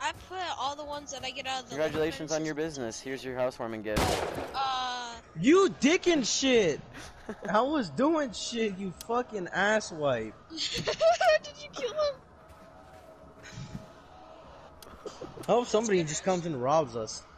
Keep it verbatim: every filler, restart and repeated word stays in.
I put all the ones that I get out of the. Congratulations on your business. Here's your housewarming gift. Uh. You dickin' shit. I was doing shit, you fucking asswipe. Did you kill him? I hope somebody just comes and robs us.